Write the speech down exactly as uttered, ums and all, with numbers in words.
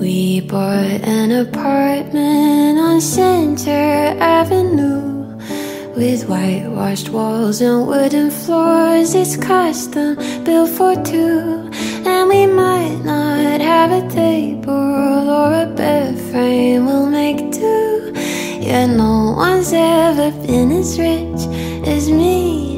We bought an apartment on Center Avenue with whitewashed walls and wooden floors. It's custom, built for two, and we might not have a table or a bed frame. We'll make do. Yeah, no one's ever been as rich as me.